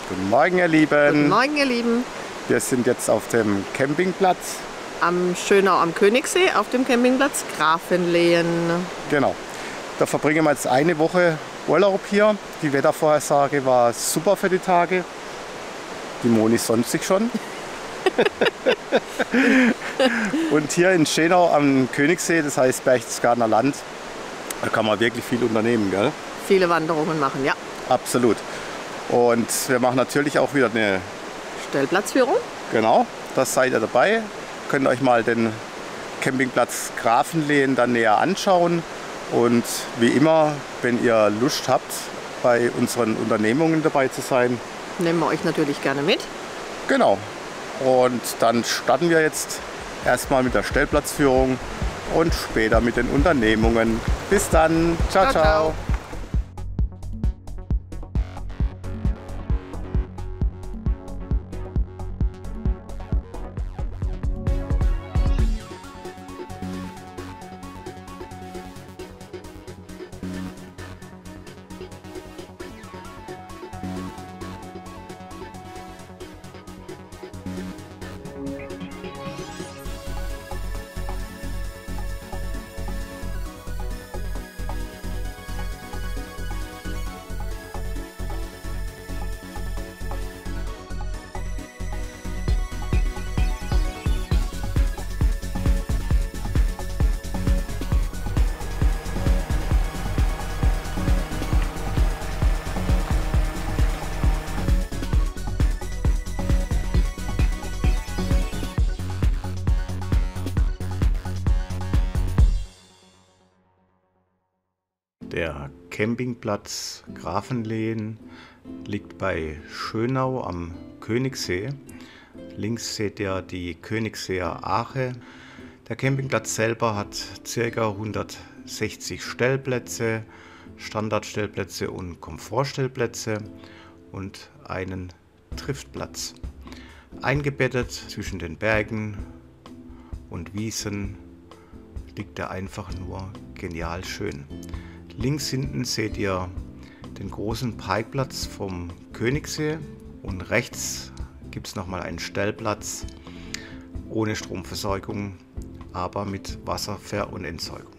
Guten Morgen, ihr Lieben. Guten Morgen, ihr Lieben. Wir sind jetzt auf dem Campingplatz. Am Schönau am Königssee, auf dem Campingplatz Grafenlehen. Genau. Da verbringen wir jetzt eine Woche Urlaub hier. Die Wettervorhersage war super für die Tage. Die Moni sonnt sich schon. Und hier in Schönau am Königssee, das heißt Berchtesgadener Land, da kann man wirklich viel unternehmen, gell? Viele Wanderungen machen, ja. Absolut. Und wir machen natürlich auch wieder eine Stellplatzführung. Genau, das seid ihr dabei. Könnt euch mal den Campingplatz Grafenlehen dann näher anschauen. Und wie immer, wenn ihr Lust habt, bei unseren Unternehmungen dabei zu sein, Nehmen wir euch natürlich gerne mit. genau. Und dann starten wir jetzt erstmal mit der Stellplatzführung und später mit den Unternehmungen. Bis dann. Ciao, Ciao, ciao. ciao. Der Campingplatz Grafenlehen liegt bei Schönau am Königssee. Links seht ihr die Königseer Ache. Der Campingplatz selber hat ca. 160 Stellplätze, Standardstellplätze und Komfortstellplätze und einen Triftplatz. Eingebettet zwischen den Bergen und Wiesen liegt er einfach nur genial schön. Links hinten seht ihr den großen Parkplatz vom Königssee und rechts gibt es nochmal einen Stellplatz ohne Stromversorgung, aber mit Wasserver- und Entsorgung.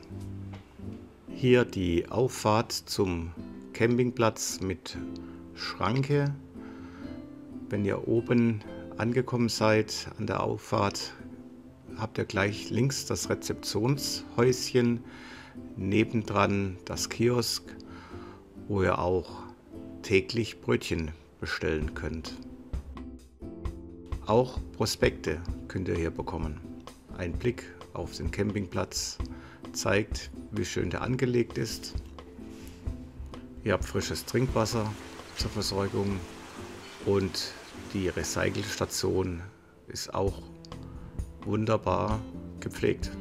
Hier die Auffahrt zum Campingplatz mit Schranke. Wenn ihr oben angekommen seid an der Auffahrt, habt ihr gleich links das Rezeptionshäuschen. Nebendran das Kiosk, wo ihr auch täglich Brötchen bestellen könnt. Auch Prospekte könnt ihr hier bekommen. Ein Blick auf den Campingplatz zeigt, wie schön der angelegt ist. Ihr habt frisches Trinkwasser zur Versorgung und die Recycelstation ist auch wunderbar gepflegt.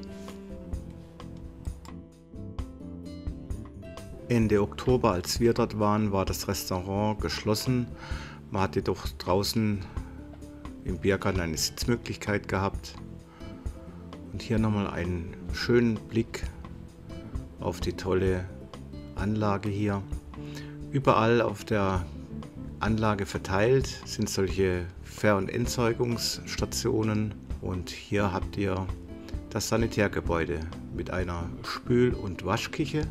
Ende Oktober, als wir dort waren, war das Restaurant geschlossen. Man hat jedoch draußen im Biergarten eine Sitzmöglichkeit gehabt. Und hier nochmal einen schönen Blick auf die tolle Anlage hier. Überall auf der Anlage verteilt sind solche Ver- und Entsorgungsstationen. Und hier habt ihr das Sanitärgebäude mit einer Spül- und Waschküche.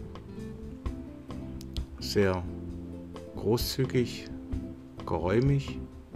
Sehr großzügig, geräumig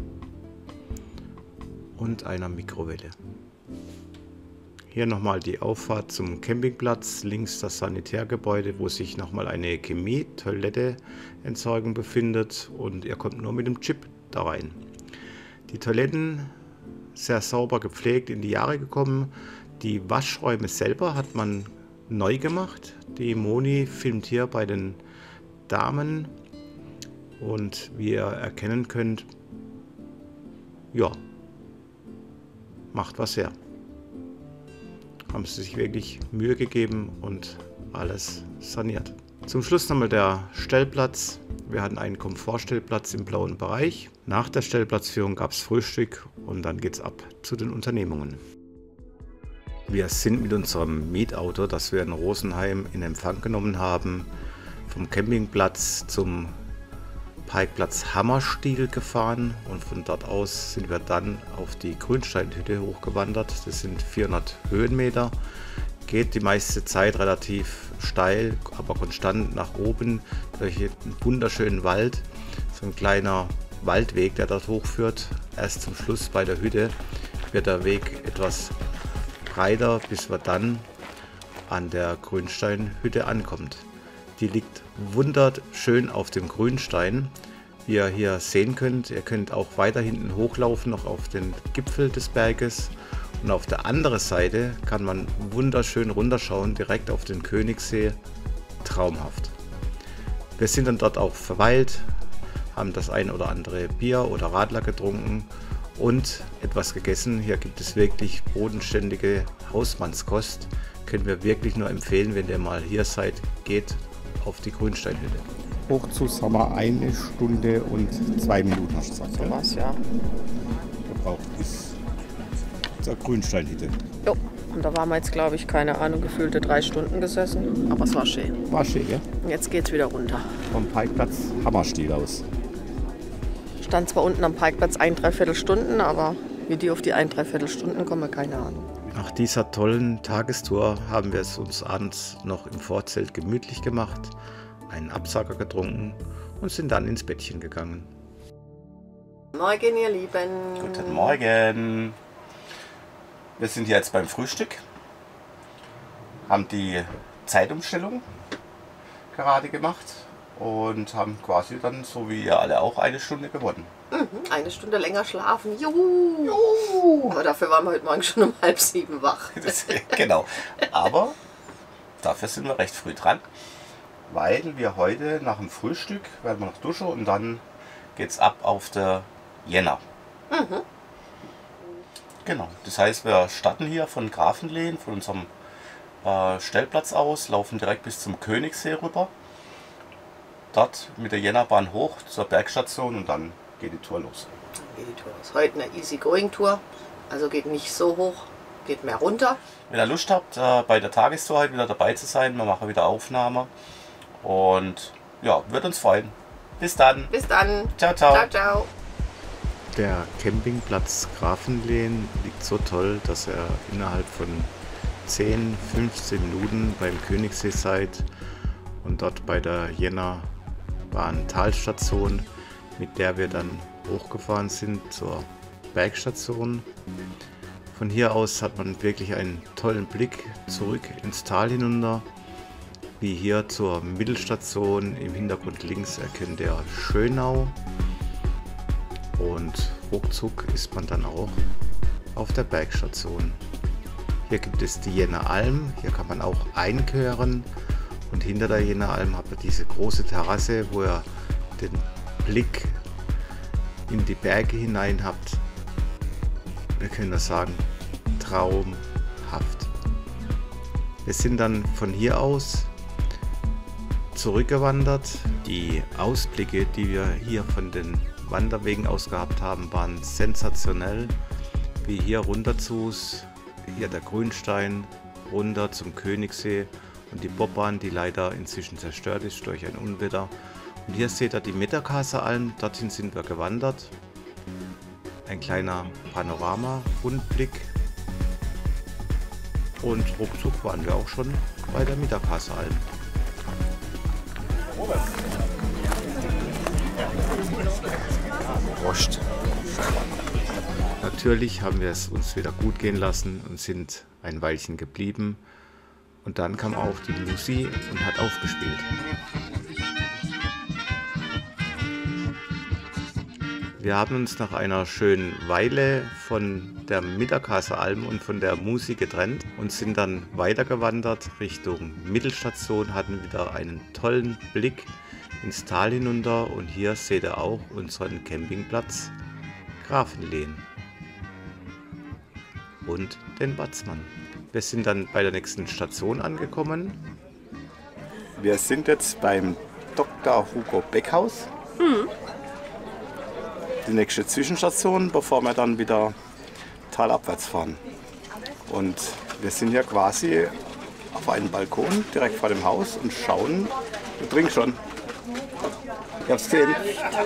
und einer Mikrowelle. Hier nochmal die Auffahrt zum Campingplatz, links das Sanitärgebäude, wo sich nochmal eine Chemie-Toilette-Entsorgung befindet und ihr kommt nur mit dem Chip da rein. Die Toiletten sehr sauber gepflegt, in die Jahre gekommen. Die Waschräume selber hat man neu gemacht. Die Moni filmt hier bei den Damen und wie ihr erkennen könnt, ja, macht was her. Haben sie sich wirklich Mühe gegeben und alles saniert. Zum Schluss nochmal der Stellplatz. Wir hatten einen Komfortstellplatz im blauen Bereich. Nach der Stellplatzführung gab es Frühstück und dann geht's ab zu den Unternehmungen. Wir sind mit unserem Mietauto, das wir in Rosenheim in Empfang genommen haben, vom Campingplatz zum Parkplatz Hammerstiel gefahren und von dort aus sind wir dann auf die Grünsteinhütte hochgewandert. Das sind 400 Höhenmeter. Geht die meiste Zeit relativ steil, aber konstant nach oben durch einen wunderschönen Wald. So ein kleiner Waldweg, der dort hochführt. Erst zum Schluss bei der Hütte wird der Weg etwas breiter, bis wir dann an der Grünsteinhütte ankommt. Die liegt wunderschön auf dem Grünstein, wie ihr hier sehen könnt. Ihr könnt auch weiter hinten hochlaufen, noch auf den Gipfel des Berges. Und auf der anderen Seite kann man wunderschön runterschauen, direkt auf den Königssee. Traumhaft. Wir sind dann dort auch verweilt, haben das ein oder andere Bier oder Radler getrunken und etwas gegessen. Hier gibt es wirklich bodenständige Hausmannskost. Können wir wirklich nur empfehlen, wenn ihr mal hier seid, geht auf die Grünsteinhütte. Hoch zu Sommer 1 Stunde und 2 Minuten, hast du gesagt. So was, ja. Der braucht bis zur Grünsteinhütte. Jo, und da waren wir jetzt, glaube ich, keine Ahnung, gefühlte 3 Stunden gesessen. Aber es war schön. War schön, gell? Und jetzt geht's wieder runter. Vom Parkplatz Hammerstiel aus. Stand zwar unten am Parkplatz 1,75 Stunden, aber wie die auf die 1,75 Stunden kommen, keine Ahnung. Nach dieser tollen Tagestour haben wir es uns abends noch im Vorzelt gemütlich gemacht, einen Absacker getrunken und sind dann ins Bettchen gegangen. Morgen, ihr Lieben. Guten Morgen! Wir sind jetzt beim Frühstück, haben die Zeitumstellung gerade gemacht und haben quasi dann, so wie ihr alle auch, 1 Stunde gewonnen. 1 Stunde länger schlafen. Juhu! Juhu. Aber dafür waren wir heute Morgen schon um 6:30 wach. Genau, aber dafür sind wir recht früh dran, weil wir heute nach dem Frühstück werden wir noch duschen und dann geht's ab auf der Jänner. Genau, das heißt, wir starten hier von Grafenlehn, von unserem Stellplatz aus, laufen direkt bis zum Königssee rüber. Dort mit der Jännerbahn hoch zur Bergstation und dann geht die Tour los. Geht die Tour los. Heute eine Easy-Going-Tour, also geht nicht so hoch, geht mehr runter. Wenn ihr Lust habt, bei der Tagestour heute wieder dabei zu sein, wir machen wieder Aufnahme und ja, wird uns freuen. Bis dann. Bis dann. Ciao, ciao. Ciao, ciao. Der Campingplatz Grafenlehn liegt so toll, dass ihr innerhalb von 10, 15 Minuten beim Königssee seid und dort bei der Jännerbahn-Talstation, mit der wir dann hochgefahren sind zur Bergstation. Von hier aus hat man wirklich einen tollen Blick zurück ins Tal hinunter, wie hier zur Mittelstation. Im Hintergrund links erkennt ihr Schönau. Und ruckzuck ist man dann auch auf der Bergstation. Hier gibt es die Jenneralm, hier kann man auch einkehren und hinter der Jenneralm habt ihr diese große Terrasse, wo ihr den Blick in die Berge hinein habt. Wir können das sagen, traumhaft. Wir sind dann von hier aus zurückgewandert. Die Ausblicke, die wir hier von den Wanderwegen aus gehabt haben, waren sensationell. Wie hier runter zu, hier der Grünstein, runter zum Königssee und die Bobbahn, die leider inzwischen zerstört ist durch ein Unwetter. Und hier seht ihr die Mitterkassealm, dorthin sind wir gewandert. Ein kleiner Panorama-Rundblick. Und ruckzuck waren wir auch schon bei der Mitterkassealm. Prost. Natürlich haben wir es uns wieder gut gehen lassen und sind ein Weilchen geblieben. Und dann kam auch die Lucy und hat aufgespielt. Wir haben uns nach einer schönen Weile von der Mitterkassealm und von der Musi getrennt und sind dann weitergewandert Richtung Mittelstation, hatten wieder einen tollen Blick ins Tal hinunter und hier seht ihr auch unseren Campingplatz Grafenlehn und den Batzmann. Wir sind dann bei der nächsten Station angekommen. Wir sind jetzt beim Dr. Hugo Beckhaus. Die nächste Zwischenstation, bevor wir dann wieder talabwärts fahren. Und wir sind hier quasi auf einem Balkon direkt vor dem Haus und schauen. Du trinkst schon. Ich hab's gesehen.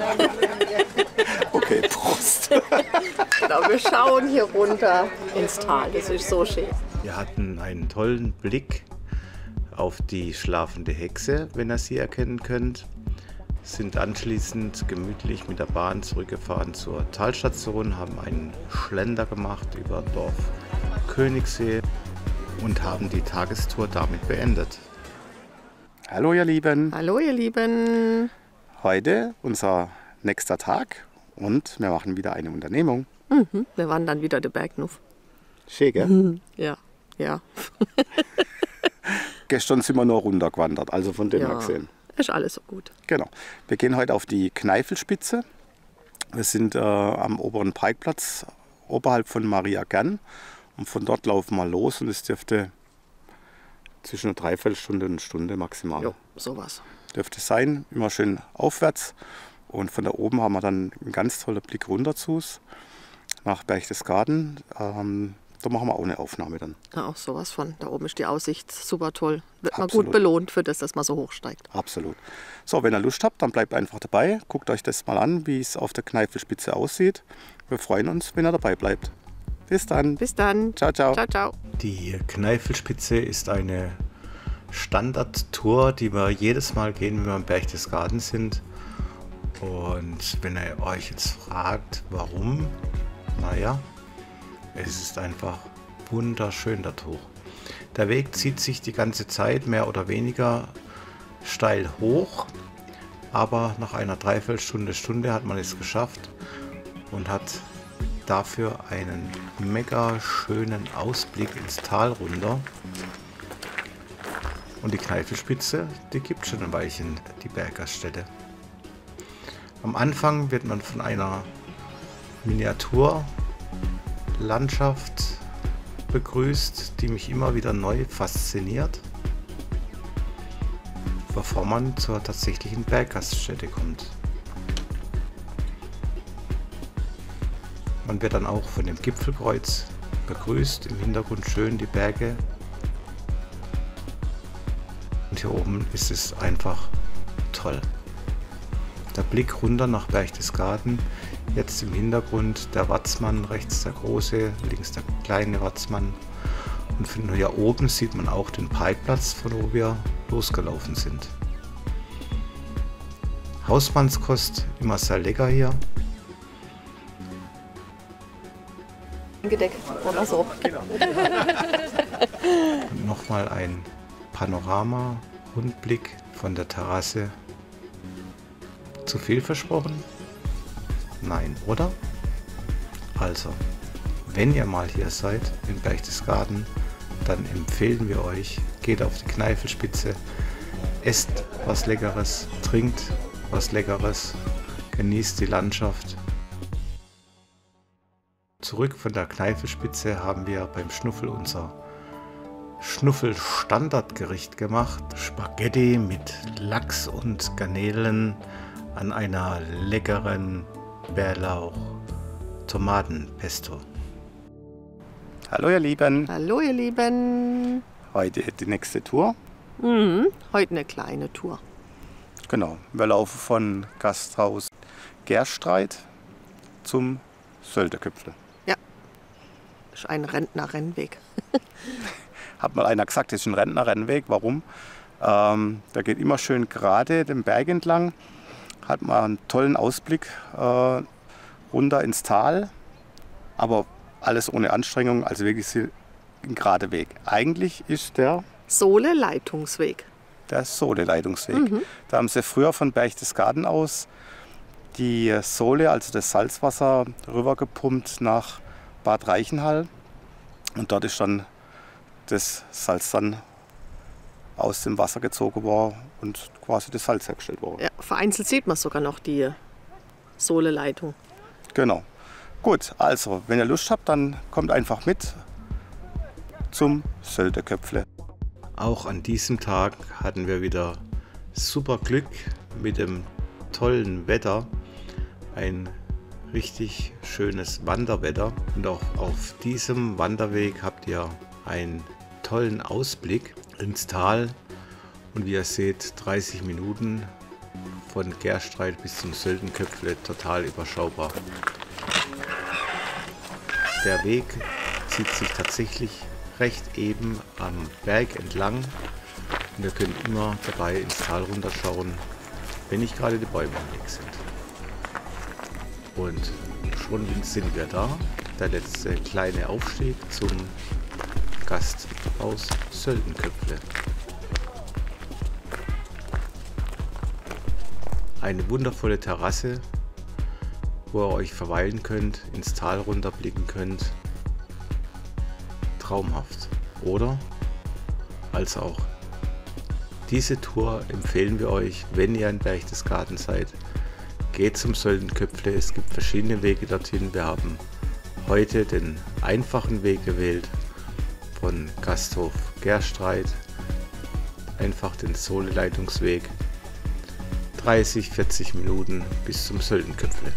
Okay, Prost. Genau, wir schauen hier runter ins Tal. Das ist so schön. Wir hatten einen tollen Blick auf die schlafende Hexe, wenn ihr sie erkennen könnt. Sind anschließend gemütlich mit der Bahn zurückgefahren zur Talstation, haben einen Schlender gemacht über Dorf Königssee und haben die Tagestour damit beendet. Hallo ihr Lieben. Hallo ihr Lieben. Heute unser nächster Tag und wir machen wieder eine Unternehmung. Wir wandern wieder den Berg rauf. Schön, gell? Ja, ja. Gestern sind wir nur runtergewandert, also von dem her Ja, gesehen. ist alles so gut. Genau. Wir gehen heute auf die Kneifelspitze. Wir sind am oberen Parkplatz oberhalb von Maria Gern. Und von dort laufen wir los und es dürfte zwischen einer Dreiviertelstunde und einer Stunde maximal. Jo, sowas. Dürfte sein, immer schön aufwärts. Und von da oben haben wir dann einen ganz tollen Blick runter zu uns, nach Berchtesgaden. Da machen wir auch eine Aufnahme dann. Ja, auch sowas von. Da oben ist die Aussicht super toll. Wird man Absolut. gut belohnt für das, dass man so hoch steigt. Absolut. So, wenn ihr Lust habt, dann bleibt einfach dabei. Guckt euch das mal an, wie es auf der Kneifelspitze aussieht. Wir freuen uns, wenn ihr dabei bleibt. Bis dann. Bis dann. Ciao, ciao. Ciao, ciao. Die Kneifelspitze ist eine Standardtour, die wir jedes Mal gehen, wenn wir im Berchtesgaden sind. Und wenn ihr euch jetzt fragt, warum, naja, es ist einfach wunderschön dort hoch. Der Weg zieht sich die ganze Zeit mehr oder weniger steil hoch, aber nach einer Dreiviertelstunde hat man es geschafft und hat dafür einen mega schönen Ausblick ins Tal runter. Und die Kneifelspitze, die gibt schon ein Weilchen, die Berggaststätte. Am Anfang wird man von einer Miniaturlandschaft begrüßt, die mich immer wieder neu fasziniert, bevor man zur tatsächlichen Berggaststätte kommt. Man wird dann auch von dem Gipfelkreuz begrüßt, im Hintergrund schön die Berge. Und hier oben ist es einfach toll. Der Blick runter nach Berchtesgaden, jetzt im Hintergrund der Watzmann, rechts der große, links der kleine Watzmann. Und von hier oben sieht man auch den Parkplatz, von wo wir losgelaufen sind. Hausmannskost, immer sehr lecker hier. Gedeckt oder so. Und nochmal ein Panorama-Rundblick von der Terrasse. Zu viel versprochen? Nein, oder? Also, wenn ihr mal hier seid in Berchtesgaden, dann empfehlen wir euch, geht auf die Kneifelspitze, esst was Leckeres, trinkt was Leckeres, genießt die Landschaft. Zurück von der Kneifelspitze haben wir beim Schnuffel unser Schnuffel-Standardgericht gemacht. Spaghetti mit Lachs und Garnelen an einer leckeren Bärlauch-Tomatenpesto. Hallo ihr Lieben. Hallo ihr Lieben. Heute die nächste Tour. Heute eine kleine Tour. Genau, wir laufen von Gasthaus Gerstreit zum Söldeköpfle. Ja, ist ein Rentnerrennweg. Hat mal einer gesagt, das ist ein Rentnerrennweg. Warum? Der geht immer schön gerade den Berg entlang. Hat man einen tollen Ausblick runter ins Tal. Aber alles ohne Anstrengung, also wirklich ein gerader Weg. Eigentlich ist der Sohle-Leitungsweg. der Sohle-Leitungsweg. Da haben sie früher von Berchtesgaden aus die Sohle, also das Salzwasser, rübergepumpt nach Bad Reichenhall. Und dort ist dann das Salz dann aus dem Wasser gezogen worden und quasi das Salz hergestellt worden. Ja, vereinzelt sieht man sogar noch die Sohle-Leitung. Genau. Gut, also wenn ihr Lust habt, dann kommt einfach mit zum Söldeköpfle. Auch an diesem Tag hatten wir wieder super Glück mit dem tollen Wetter. Ein richtig schönes Wanderwetter. Und auch auf diesem Wanderweg habt ihr einen tollen Ausblick ins Tal. Und wie ihr seht, 30 Minuten von Gerstreit bis zum Söldenköpfle total überschaubar. Der Weg zieht sich tatsächlich recht eben am Berg entlang und ihr könnt immer dabei ins Tal runterschauen, wenn nicht gerade die Bäume am Weg sind. Und schon sind wir da, der letzte kleine Aufstieg zum Gasthaus Söldenköpfle. Eine wundervolle Terrasse, wo ihr euch verweilen könnt, ins Tal runterblicken könnt. Traumhaft, oder? Als auch. Diese Tour empfehlen wir euch, wenn ihr in Berchtesgaden seid. Geht zum Söldenköpfle, es gibt verschiedene Wege dorthin. Wir haben heute den einfachen Weg gewählt von Gasthof Gerstreit, einfach den Soleleitungsweg. 30-40 Minuten bis zum Söldenköpfle.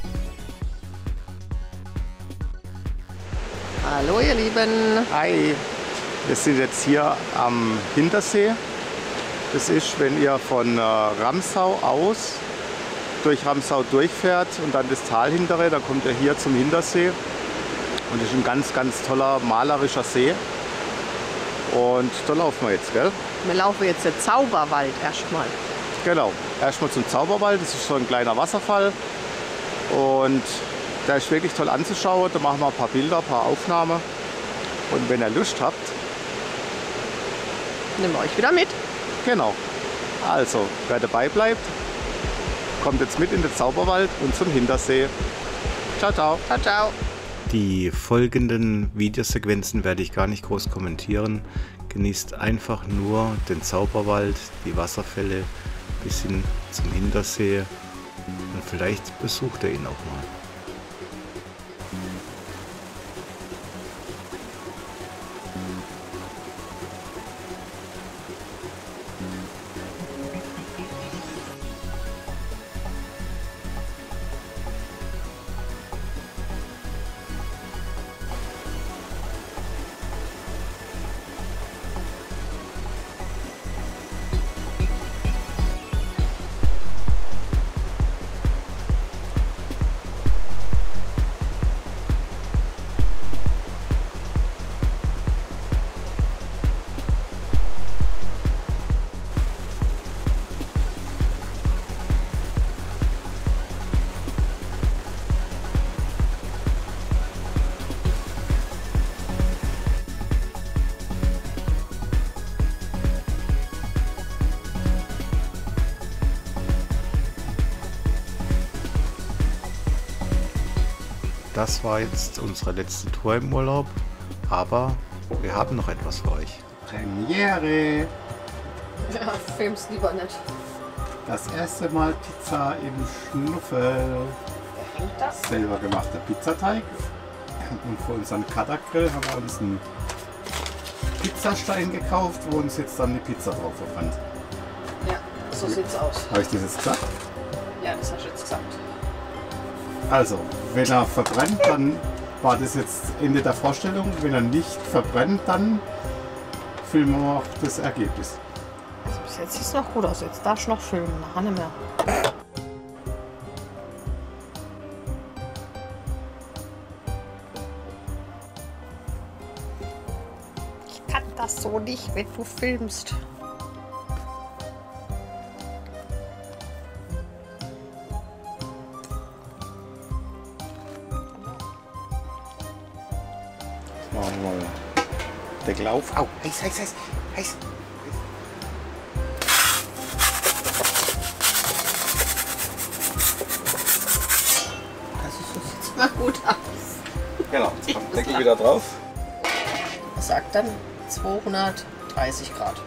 Hallo ihr Lieben. Hi, wir sind jetzt hier am Hintersee. Das ist, wenn ihr von Ramsau aus durch Ramsau durchfährt und dann das Tal hintere, dann kommt ihr hier zum Hintersee. Und das ist ein ganz, ganz toller, malerischer See. Und da laufen wir jetzt, gell? Wir laufen jetzt den Zauberwald erstmal. Genau, erstmal zum Zauberwald. Das ist so ein kleiner Wasserfall. Und der ist wirklich toll anzuschauen. Da machen wir ein paar Bilder, ein paar Aufnahmen. Und wenn ihr Lust habt, Nehmen wir euch wieder mit. genau. Also, wer dabei bleibt, kommt jetzt mit in den Zauberwald und zum Hintersee. Ciao, ciao. Ciao, ciao. Die folgenden Videosequenzen werde ich gar nicht groß kommentieren. Genießt einfach nur den Zauberwald, die Wasserfälle bis hin zum Hintersee und vielleicht besucht ihr ihn auch mal. Das war jetzt unsere letzte Tour im Urlaub, aber wir haben noch etwas für euch. Premiere! Ja, film's lieber nicht. Das erste Mal Pizza im Schnuffel. Hängt das? Selber gemachter Pizzateig. Und für unseren Cuttergrill haben wir uns einen Pizzastein gekauft, wo uns jetzt dann die Pizza drauf verbrennt. Ja, so sieht's aus. Habe ich das jetzt gesagt? Ja, das hast du jetzt gesagt. Also, wenn er verbrennt, dann war das jetzt Ende der Vorstellung. Wenn er nicht verbrennt, dann filmen wir auch das Ergebnis. Also bis jetzt sieht es noch gut aus. Jetzt darfst du noch filmen, nachher nicht mehr. Ich kann das so nicht, wenn du filmst. Machen wir mal Deckel auf. Au, heiß, heiß, heiß, heiß. Also so sieht es mal gut aus. Genau, jetzt kommt der Deckel wieder drauf. Das sagt dann 230 Grad.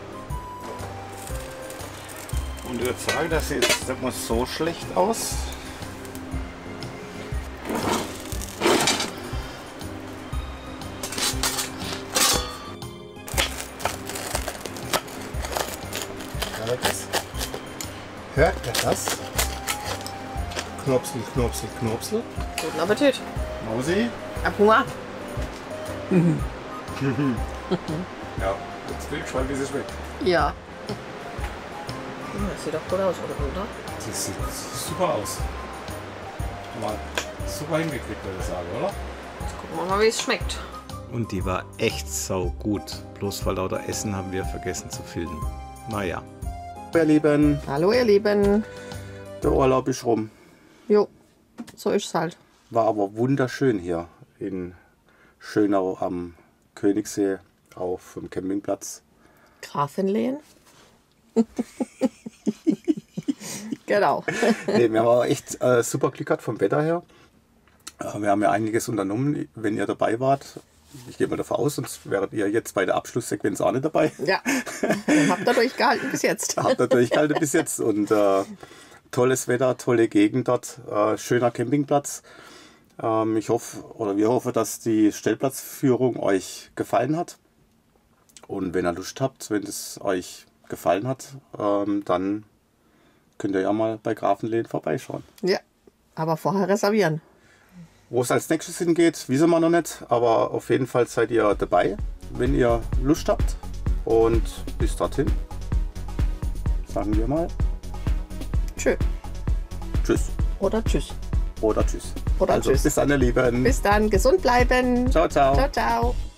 Und ich würde sagen, das sieht jetzt nicht mal so schlecht aus. Hört ihr das? Knopsel, Knopsel, Knopsel. Guten Appetit. Mausi. Hab Hunger. Ja, jetzt bin ich gespannt, wie es schmeckt. Ja. Das sieht doch gut aus, oder? Das sieht super aus. Mal super hingekriegt, würde ich sagen, oder? Gucken wir mal, wie es schmeckt. Und die war echt sau gut. Bloß vor lauter Essen haben wir vergessen zu filmen. Naja. Ihr Lieben, Hallo ihr Lieben. der Urlaub ist rum. Jo, so ist es halt. War aber wunderschön hier in Schönau am Königssee auf dem Campingplatz. Grafenlehen. Genau. Nee, wir haben aber echt super Glück gehabt vom Wetter her. Wir haben ja einiges unternommen, wenn ihr dabei wart. Ich gehe mal davon aus, sonst wäret ihr jetzt bei der Abschlusssequenz auch nicht dabei. Ja, habt ihr durchgehalten bis jetzt. Habt ihr durchgehalten bis jetzt und tolles Wetter, tolle Gegend dort, schöner Campingplatz. Ich hoffe, oder wir hoffen, dass die Stellplatzführung euch gefallen hat. Und wenn ihr Lust habt, wenn es euch gefallen hat, dann könnt ihr ja mal bei Grafenlehen vorbeischauen. Ja, aber vorher reservieren. Wo es als nächstes hingeht, wissen wir noch nicht, aber auf jeden Fall seid ihr dabei, wenn ihr Lust habt. Und bis dorthin sagen wir mal Tschö. Tschüss Oder tschüss. oder Tschüss. Oder also, tschüss. Bis dann, ihr Lieben. Bis dann, gesund bleiben. Ciao, ciao. Ciao, ciao.